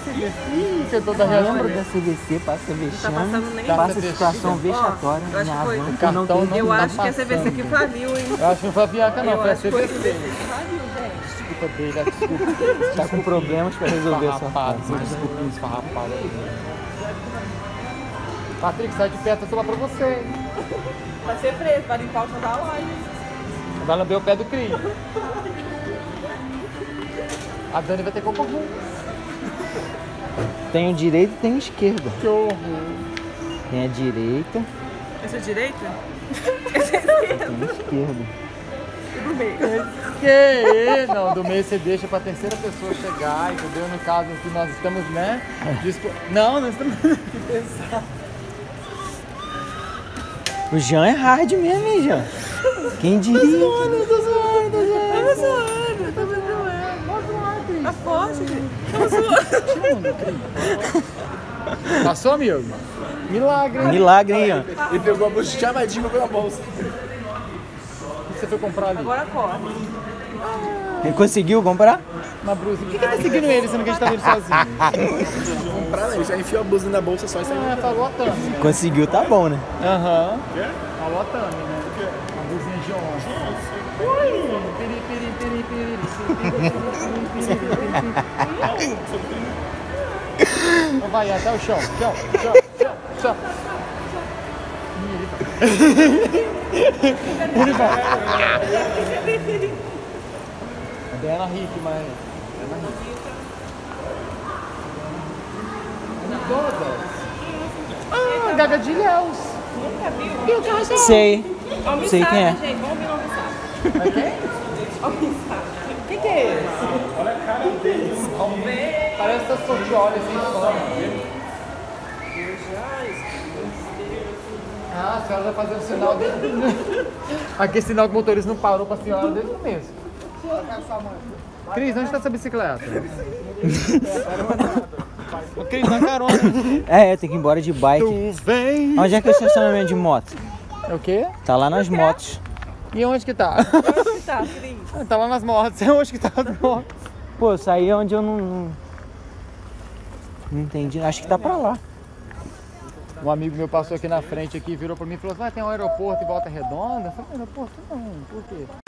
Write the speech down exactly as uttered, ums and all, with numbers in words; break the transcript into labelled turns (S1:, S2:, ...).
S1: C V C. Você toda
S2: Lembra da C V C, passa
S3: Não tá
S2: vexame,
S3: passando nem
S2: passa
S1: isso.
S2: situação vexatória.
S3: eu acho
S2: Minha
S3: que foi-
S2: avó
S1: O
S2: que
S1: cartão
S2: não tem
S1: não
S3: Eu
S1: tá
S3: acho que a C V C que
S1: passando.
S3: faliu, hein?
S1: Eu acho que não foi a Bianca, não,
S3: Eu
S1: foi a
S3: acho que foi a
S1: C
S3: C
S1: V
S3: V C
S1: C.
S3: que faliu, gente.
S1: Desculpa, Deira, desculpa.
S2: tá com problemas pra resolver essa
S1: Esfarrapado,
S2: fase.
S1: desculpa, esfarrapado. Patrick, sai de perto, eu tô lá pra você. hein?
S3: Vai ser preso, vai limpar o chão da loja.
S1: Vai lamber o pé do Cris. A Dani vai ter coco ruim.
S2: Tem o direito e tem o esquerda.
S1: Que horror.
S2: Tem a direita
S3: Esse é direita?
S2: e tem a esquerda.
S3: E do meio.
S1: Que? Não, do meio você deixa pra terceira pessoa chegar, entendeu? No caso que nós estamos, né? Dispo... Não, nós estamos aqui pensando.
S2: O Jean é hard mesmo, hein, Jean? Quem diria?
S1: Tô zoando, tô zoando, tô zoando.
S3: Tá zoando, tá zoando.
S1: Pode zoar, Cris.
S3: Tá forte, gente. Tá zoando.
S1: Passou, amigo? Milagre. hein?
S2: Milagre, hein, Jean?
S4: Ele pegou a bolsa chamadinha pela bolsa.
S1: O que você foi comprar ali?
S3: Agora corre.
S2: Ele conseguiu comprar?
S1: Na blusa. Por que que tá seguindo ele, sendo que a gente tá vendo sozinho?
S4: Comprar, né? Ele já enfiou a bolsa na bolsa só e saiu.
S1: Ah, falou a Tami.
S2: Conseguiu, tá bom, né?
S1: Aham. Falou a Tami, né? A blusinha de onça. Ui! Piri, piri, piri, piri, piri, piri, piri, piri, piri. Então vai até o chão. Chão, chão, chão, chão. Ih, ele vai. Ele vai. É Diana Rick, mas... Diana Rick. Todas. Ah, Gaga de Ilhéus.
S3: Nunca viu?
S1: E o carro só.
S2: Sei.
S3: Almissada,
S2: Sei quem é.
S3: gente. Vamos ouvir o almissada.
S1: É quem?
S3: Almissada. O que que é esse?
S4: Olha a cara deles.
S3: Vamos ver.
S1: Parece essas sortiolas assim fora. Ah, a senhora vai fazer o sinal dele. Aquele sinal que o motorista não parou pra senhora desde o começo. Cris, onde tá essa bicicleta? Ô, Cris, dá carona.
S2: É, tem que ir embora de bike.
S1: Tu vem.
S2: Onde é que é o estacionamento de moto?
S1: É o quê?
S2: Tá lá nas motos.
S1: E onde que tá?
S3: Onde tá, Cris?
S1: Tá lá nas motos. É onde que tá as motos?
S2: Pô, eu saí onde eu não... Não, não entendi. Acho que tá pra lá.
S1: Um amigo meu passou aqui na frente aqui, virou pra mim e falou assim, ah, tem um aeroporto em Volta Redonda? Eu falei, aeroporto não, por quê?